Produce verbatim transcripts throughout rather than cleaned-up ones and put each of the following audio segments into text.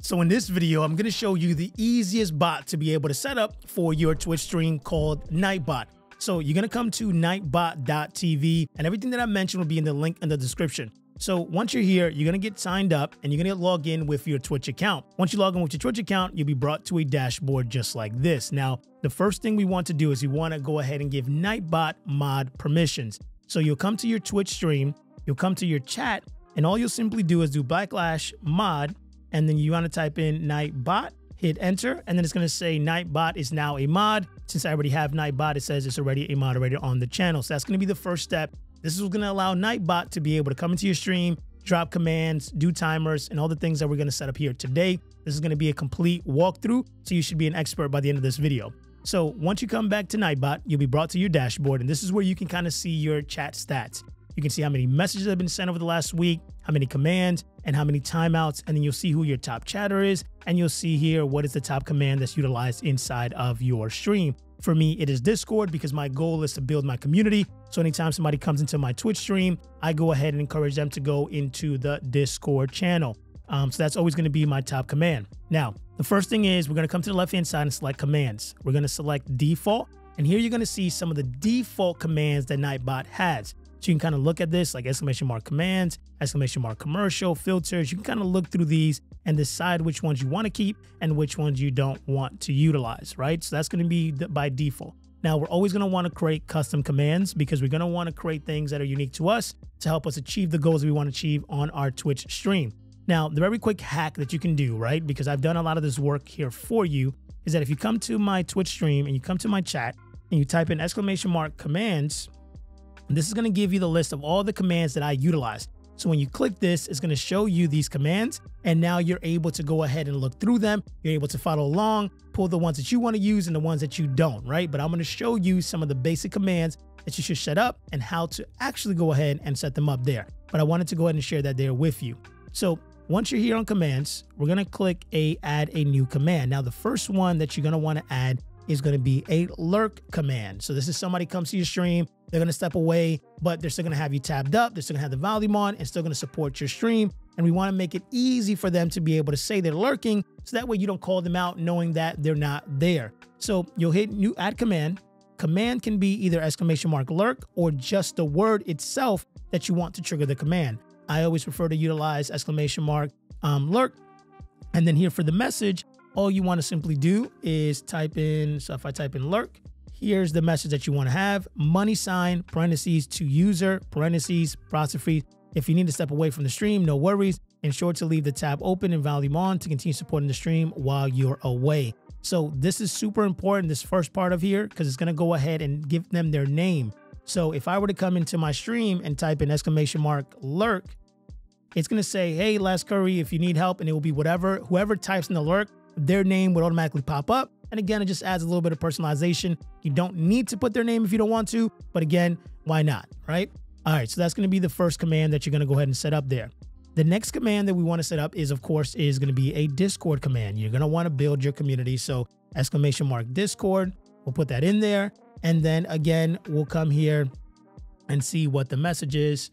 So in this video, I'm going to show you the easiest bot to be able to set up for your Twitch stream called Nightbot. So you're going to come to nightbot dot T V and everything that I mentioned will be in the link in the description. So once you're here, you're going to get signed up and you're going to log in with your Twitch account. Once you log in with your Twitch account, you'll be brought to a dashboard just like this. Now, the first thing we want to do is we want to go ahead and give Nightbot mod permissions. So you'll come to your Twitch stream, you'll come to your chat, and all you'll simply do is do backslash mod, and then you want to type in Nightbot, hit enter, and then it's going to say Nightbot is now a mod. Since I already have Nightbot, it says it's already a moderator on the channel. So that's going to be the first step. This is going to allow Nightbot to be able to come into your stream, drop commands, do timers, and all the things that we're going to set up here today. This is going to be a complete walkthrough, so you should be an expert by the end of this video. So once you come back to Nightbot, you'll be brought to your dashboard, and this is where you can kind of see your chat stats. You can see how many messages have been sent over the last week, how many commands, and how many timeouts, and then you'll see who your top chatter is, and you'll see here what is the top command that's utilized inside of your stream. For me, it is Discord because my goal is to build my community. So anytime somebody comes into my Twitch stream, I go ahead and encourage them to go into the Discord channel. Um, so that's always going to be my top command. Now, the first thing is we're going to come to the left-hand side and select commands. We're going to select default, and here you're going to see some of the default commands that Nightbot has. So you can kind of look at this like exclamation mark commands, exclamation mark commercial, filters. You can kind of look through these and decide which ones you want to keep and which ones you don't want to utilize, right? So that's going to be by default. Now, we're always going to want to create custom commands because we're going to want to create things that are unique to us to help us achieve the goals we want to achieve on our Twitch stream. Now, the very quick hack that you can do, right, because I've done a lot of this work here for you, is that if you come to my Twitch stream and you come to my chat and you type in exclamation mark commands, this is going to give you the list of all the commands that I utilize. So when you click this, it's going to show you these commands, and now you're able to go ahead and look through them. You're able to follow along, pull the ones that you want to use and the ones that you don't, right? But I'm going to show you some of the basic commands that you should set up and how to actually go ahead and set them up there. But I wanted to go ahead and share that there with you. So once you're here on commands, we're going to click a add a new command. Now, the first one that you're going to want to add is going to be a lurk command. So this is somebody comes to your stream, they're going to step away, but they're still going to have you tabbed up. They're still going to have the volume on and still going to support your stream. And we want to make it easy for them to be able to say they're lurking. So that way you don't call them out knowing that they're not there. So you'll hit new add command. Command can be either exclamation mark lurk or just the word itself that you want to trigger the command. I always prefer to utilize exclamation mark um, lurk. And then here for the message, all you want to simply do is type in, so if I type in lurk, here's the message that you want to have, money sign, parentheses, to user, parentheses, apostrophe. If you need to step away from the stream, no worries. Ensure to leave the tab open and volume on to continue supporting the stream while you're away. So this is super important, this first part of here, because it's going to go ahead and give them their name. So if I were to come into my stream and type in exclamation mark lurk, it's going to say, hey, Les Curry, if you need help, and it will be whatever, whoever types in the lurk, their name would automatically pop up. And again, it just adds a little bit of personalization. You don't need to put their name if you don't want to, but again, why not, right? All right, so that's going to be the first command that you're going to go ahead and set up there. The next command that we want to set up is, of course, is going to be a Discord command. You're going to want to build your community. So exclamation mark Discord, we'll put that in there. And then again, we'll come here and see what the message is.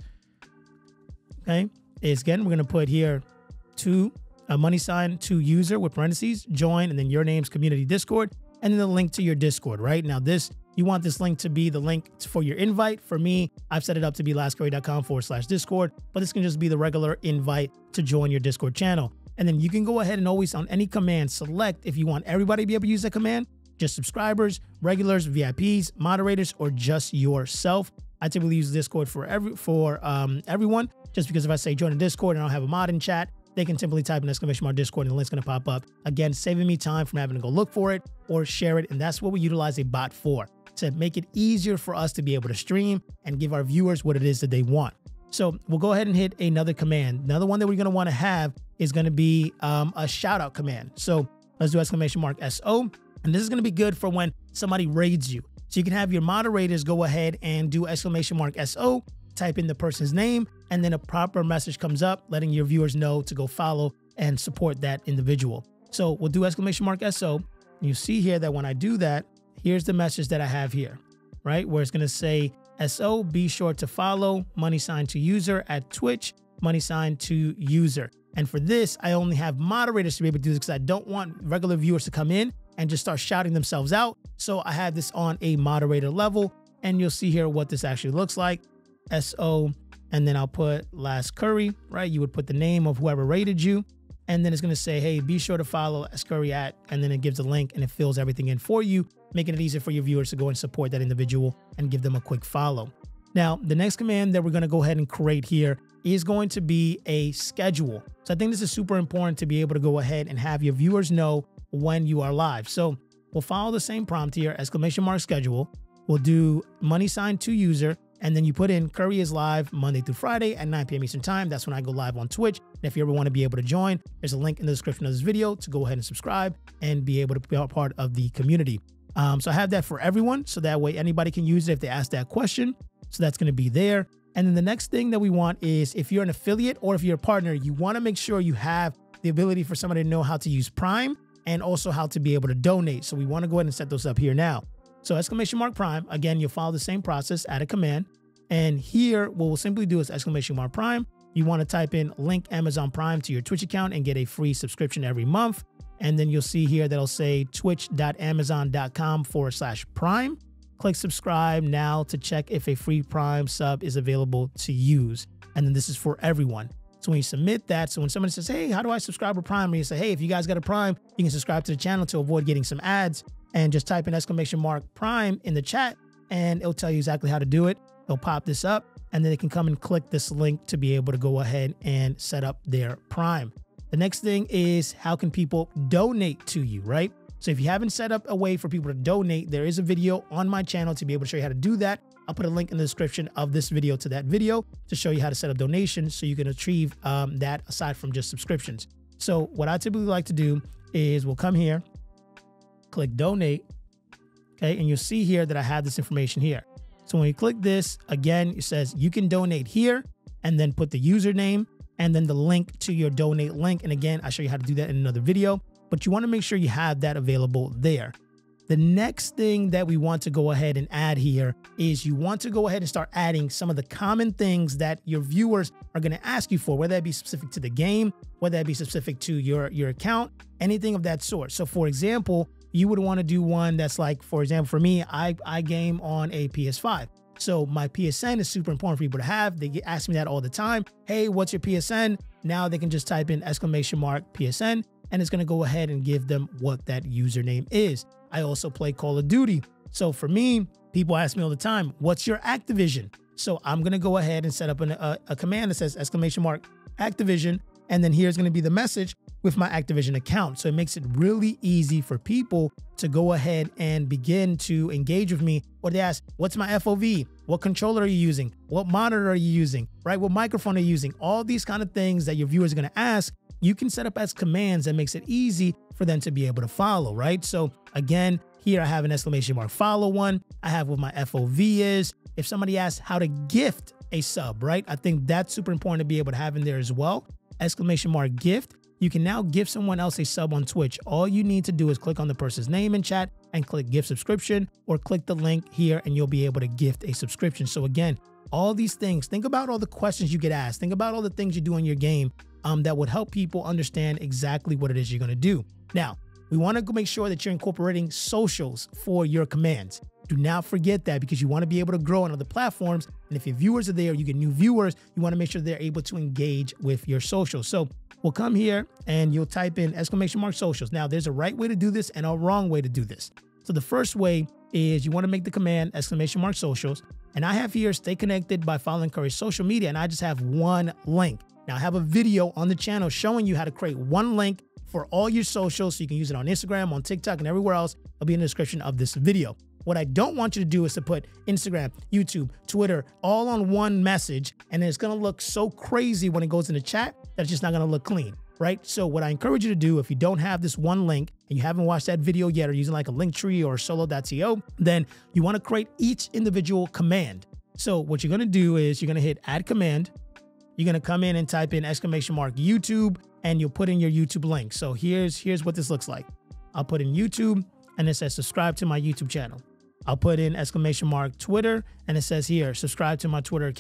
Okay, is again, we're going to put here to a money sign to user with parentheses, join, and then your name's community Discord, and then the link to your Discord, right? Now this, you want this link to be the link for your invite. For me, I've set it up to be lastcurry.com forward slash Discord, but this can just be the regular invite to join your Discord channel. And then you can go ahead and always on any command, select if you want everybody to be able to use that command, just subscribers, regulars, V I Ps, moderators, or just yourself. I typically use Discord for every for um, everyone, just because if I say join a Discord and I don't have a mod in chat, they can simply type an exclamation mark Discord and the link's going to pop up. Again, saving me time from having to go look for it or share it. And that's what we utilize a bot for, to make it easier for us to be able to stream and give our viewers what it is that they want. So we'll go ahead and hit another command. Another one that we're going to want to have is going to be um, a shout out command. So let's do exclamation mark S O. And this is going to be good for when somebody raids you. So you can have your moderators go ahead and do exclamation mark S O, type in the person's name, and then a proper message comes up letting your viewers know to go follow and support that individual. So we'll do exclamation mark S O. You see here that when I do that, here's the message that I have here, right? Where it's going to say S O, be sure to follow, money sign to user at Twitch, money sign to user. And for this, I only have moderators to be able to do this because I don't want regular viewers to come in and just start shouting themselves out. So I have this on a moderator level, and you'll see here what this actually looks like. S O, and then I'll put last curry, right? You would put the name of whoever rated you. And then it's going to say, hey, be sure to follow S Curry at, and then it gives a link and it fills everything in for you, making it easier for your viewers to go and support that individual and give them a quick follow. Now, the next command that we're going to go ahead and create here is going to be a schedule. So I think this is super important to be able to go ahead and have your viewers know when you are live. So we'll follow the same prompt here, exclamation mark schedule. We'll do money sign to user. And then you put in Curry is live Monday through Friday at nine P M Eastern time. That's when I go live on Twitch. And if you ever want to be able to join, there's a link in the description of this video to go ahead and subscribe and be able to be a part of the community. Um, so I have that for everyone. So that way anybody can use it if they ask that question. So that's going to be there. And then the next thing that we want is if you're an affiliate or if you're a partner, you want to make sure you have the ability for somebody to know how to use Prime and also how to be able to donate. So we want to go ahead and set those up here now. So exclamation mark Prime, again, you'll follow the same process, add a command. And here, what we'll simply do is exclamation mark Prime. You want to type in link Amazon Prime to your Twitch account and get a free subscription every month. And then you'll see here that'll say twitch.amazon.com forward slash Prime. Click subscribe now to check if a free Prime sub is available to use. And then this is for everyone. So when you submit that, so when somebody says, hey, how do I subscribe to Prime? And you say, hey, if you guys got a Prime, you can subscribe to the channel to avoid getting some ads, and just type in exclamation mark Prime in the chat and it'll tell you exactly how to do it. It'll pop this up and then they can come and click this link to be able to go ahead and set up their Prime. The next thing is how can people donate to you, right? So if you haven't set up a way for people to donate, there is a video on my channel to be able to show you how to do that. I'll put a link in the description of this video to that video to show you how to set up donations so you can achieve um, that aside from just subscriptions. So what I typically like to do is we'll come here, click donate, okay, and you'll see here that I have this information here. So when you click this, again, it says you can donate here and then put the username and then the link to your donate link. And again, I'll show you how to do that in another video, but you want to make sure you have that available there. The next thing that we want to go ahead and add here is you want to go ahead and start adding some of the common things that your viewers are going to ask you for, whether that be specific to the game, whether that be specific to your, your account, anything of that sort. So for example, you would want to do one that's like, for example, for me, I, I game on a P S five. So my P S N is super important for people to have. They ask me that all the time. Hey, what's your P S N? Now they can just type in exclamation mark P S N and it's going to go ahead and give them what that username is. I also play Call of Duty. So for me, people ask me all the time, what's your Activision? So I'm going to go ahead and set up an, a, a command that says exclamation mark Activision. And then here's going to be the message with my Activision account. So it makes it really easy for people to go ahead and begin to engage with me. Or they ask, what's my F O V? What controller are you using? What monitor are you using? Right? What microphone are you using? All these kind of things that your viewers are going to ask, you can set up as commands that makes it easy for them to be able to follow, right? So again, here I have an exclamation mark follow one. I have what my F O V is. If somebody asks how to gift a sub, right? I think that's super important to be able to have in there as well. Exclamation mark gift. You can now give someone else a sub on Twitch. All you need to do is click on the person's name in chat and click gift subscription, or click the link here and you'll be able to gift a subscription. So again, all these things, think about all the questions you get asked. Think about all the things you do in your game um, that would help people understand exactly what it is you're going to do. Now, we want to make sure that you're incorporating socials for your commands. Do not forget that, because you want to be able to grow on other platforms. And if your viewers are there, you get new viewers, you want to make sure they're able to engage with your socials. So we'll come here and you'll type in exclamation mark socials. Now there's a right way to do this and a wrong way to do this. So the first way is you want to make the command exclamation mark socials. And I have here stay connected by following Curry's social media. And I just have one link. Now I have a video on the channel showing you how to create one link for all your socials. So you can use it on Instagram, on TikTok, and everywhere else. It'll be in the description of this video. What I don't want you to do is to put Instagram, YouTube, Twitter, all on one message. And it's going to look so crazy when it goes in the chat that it's just not going to look clean, right? So what I encourage you to do, if you don't have this one link and you haven't watched that video yet, or using like a link tree or solo dot co, then you want to create each individual command. So what you're going to do is you're going to hit add command. You're going to come in and type in exclamation mark YouTube, and you'll put in your YouTube link. So here's, here's what this looks like. I'll put in YouTube and it says subscribe to my YouTube channel. I'll put in exclamation mark Twitter and it says here, subscribe to my Twitter account.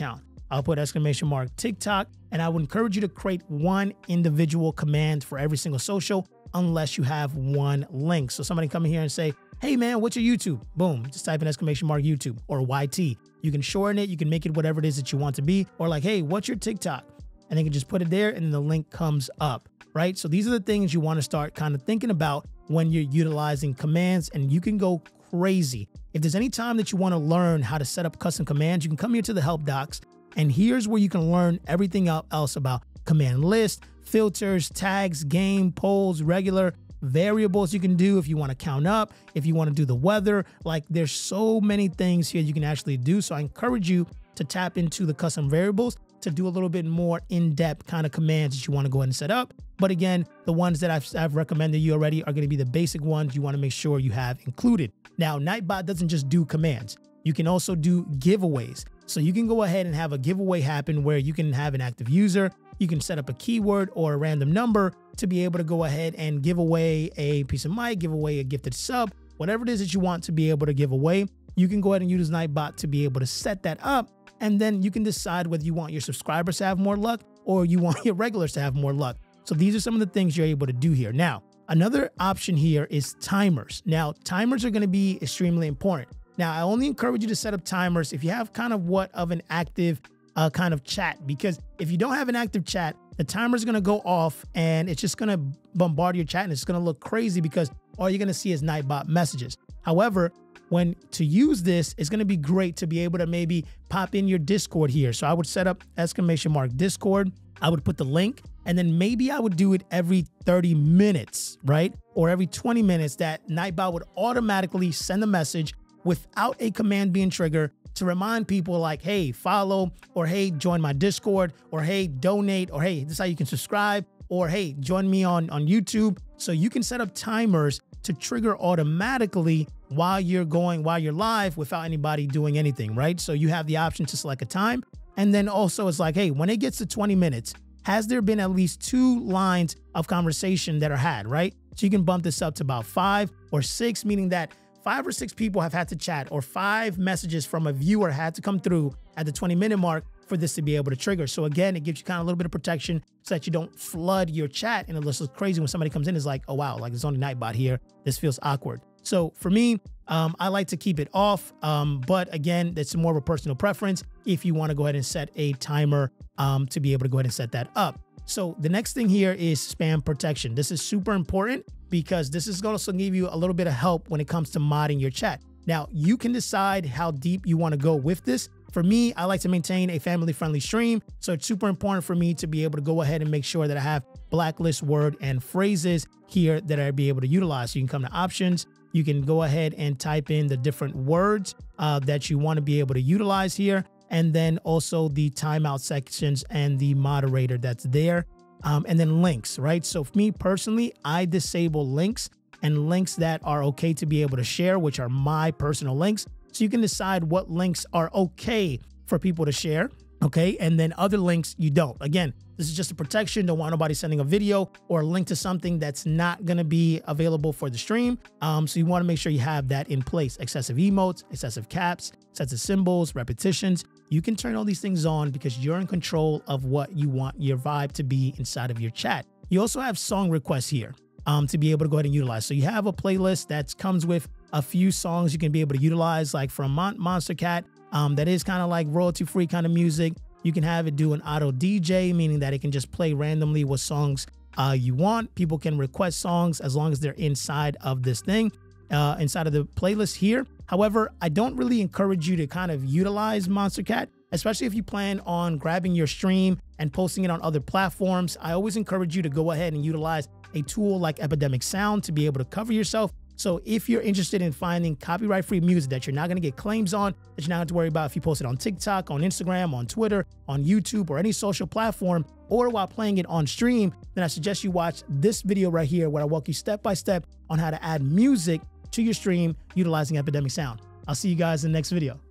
I'll put exclamation mark TikTok, and I would encourage you to create one individual command for every single social unless you have one link. So somebody come in here and say, hey man, what's your YouTube? Boom, just type in exclamation mark YouTube or Y T. You can shorten it, you can make it whatever it is that you want to be, or like, hey, what's your TikTok? And they can just put it there and then the link comes up, right? So these are the things you want to start kind of thinking about when you're utilizing commands, and you can go crazy. If there's any time that you want to learn how to set up custom commands, you can come here to the help docs, and here's where you can learn everything else about command list, filters, tags, game, polls, regular, variables you can do if you want to count up, if you want to do the weather. Like, there's so many things here you can actually do. So I encourage you to tap into the custom variables to do a little bit more in-depth kind of commands that you want to go ahead and set up. But again, the ones that I've, I've recommended you already are going to be the basic ones you want to make sure you have included. Now, Nightbot doesn't just do commands. You can also do giveaways. So you can go ahead and have a giveaway happen where you can have an active user. You can set up a keyword or a random number to be able to go ahead and give away a piece of mic, give away a gifted sub, whatever it is that you want to be able to give away. You can go ahead and use Nightbot to be able to set that up. And then you can decide whether you want your subscribers to have more luck or you want your regulars to have more luck. So these are some of the things you're able to do here. Now, another option here is timers. Now, timers are going to be extremely important. Now, I only encourage you to set up timers if you have kind of what of an active uh, kind of chat, because if you don't have an active chat, the timer is going to go off and it's just going to bombard your chat and it's going to look crazy because all you're going to see is Nightbot messages. However, when to use this, it's going to be great to be able to maybe pop in your Discord here. So I would set up exclamation mark Discord. I would put the link, and then maybe I would do it every thirty minutes, right? Or every twenty minutes that Nightbot would automatically send a message without a command being triggered to remind people like, hey, follow, or hey, join my Discord, or hey, donate, or hey, this is how you can subscribe, or hey, join me on, on YouTube. So you can set up timers to trigger automatically while you're going, while you're live without anybody doing anything, right? So you have the option to select a time. And then also it's like, hey, when it gets to twenty minutes, has there been at least two lines of conversation that are had, right? So you can bump this up to about five or six, meaning that five or six people have had to chat, or five messages from a viewer had to come through at the twenty minute mark for this to be able to trigger. So again, it gives you kind of a little bit of protection so that you don't flood your chat and it looks crazy when somebody comes in. It's like, oh wow, like there's only Nightbot here. This feels awkward. So for me, um, I like to keep it off. Um, but again, that's more of a personal preference if you want to go ahead and set a timer um, to be able to go ahead and set that up. So the next thing here is spam protection. This is super important because this is going to also give you a little bit of help when it comes to modding your chat. Now, you can decide how deep you want to go with this. For me, I like to maintain a family-friendly stream, so it's super important for me to be able to go ahead and make sure that I have blacklist word and phrases here that I'd be able to utilize. So you can come to options. You can go ahead and type in the different words uh, that you want to be able to utilize here, and then also the timeout sections and the moderator that's there, um, and then links, right? So for me personally, I disable links and links that are okay to be able to share, which are my personal links. So you can decide what links are okay for people to share, okay? And then other links you don't. Again, this is just a protection. Don't want nobody sending a video or a link to something that's not gonna be available for the stream. Um, so you wanna make sure you have that in place. Excessive emotes, excessive caps, excessive symbols, repetitions. You can turn all these things on because you're in control of what you want your vibe to be inside of your chat. You also have song requests here. Um, to be able to go ahead and utilize. So you have a playlist that comes with a few songs you can be able to utilize, like from Mon Monster Cat, um, that is kind of like royalty-free kind of music. You can have it do an auto D J, meaning that it can just play randomly what songs uh, you want. People can request songs as long as they're inside of this thing, uh, inside of the playlist here. However, I don't really encourage you to kind of utilize Monster Cat, especially if you plan on grabbing your stream and posting it on other platforms. I always encourage you to go ahead and utilize a tool like Epidemic Sound to be able to cover yourself. So if you're interested in finding copyright-free music that you're not going to get claims on, that you're not going to worry about if you post it on TikTok, on Instagram, on Twitter, on YouTube, or any social platform, or while playing it on stream, then I suggest you watch this video right here where I walk you step by step on how to add music to your stream utilizing Epidemic Sound. I'll see you guys in the next video.